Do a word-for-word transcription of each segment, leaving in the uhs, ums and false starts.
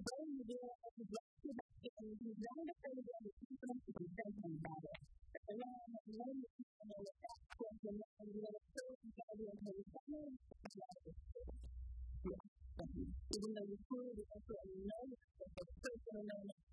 When you do it, you get to that thing, you don't necessarily get the confidence to be thinking about it. And then, when you know that that's question, and you know, so you got to be able to understand even though you truly the answer and you know that the person in there is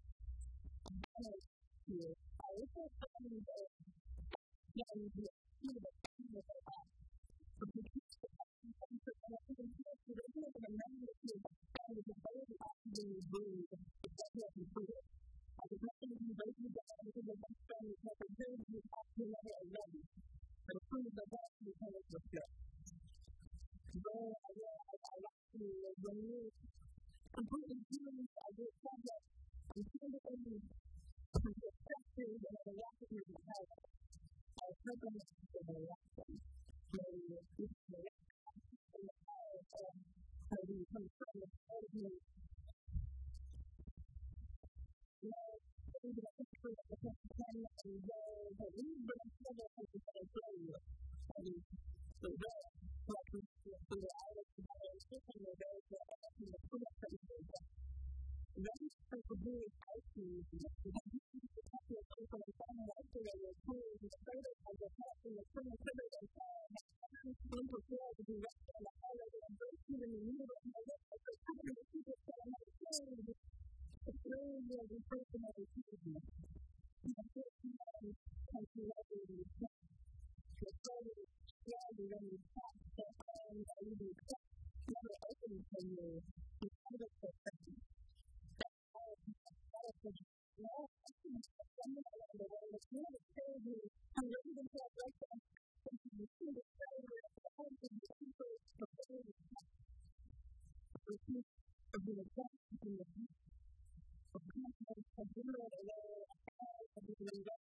here. I was just saying that yeah, you do see the thing that they have. But you keep the person and I think it's just that they don't even know that you're trying to baby actually breathe if that's what you do. I was not going to be baby down because the best friend is never good you actually never already. But as soon as the best you tell us what's good. So I I like to when you completely healing I just said that you feel that they need to get tested and a lot of people have a second of the reaction. So it's the reaction and the power of how do you come from the energy. You know, things that I think for the second time and the lead but I'm still not something that I tell you. I mean, so that like we see the island and the system of those that are in the food places. That is supposed to be icy. That is supposed to be a place of family isolate your tools and the photo of the past and the spring photo and time. One prepared to be rested on the highway and breaking in the middle of the list of the company of people that are not afraid. It's really the person of the people. And the person of the country of the the story yeah, you're going to talk to the time that you do people open for you. It's kind of a person. That's all of the no, I think it's something around the world. It's really crazy. I'm ready to talk like that. You see the story of the home and the people of the world. The people of the attack in the people of confidence of the world.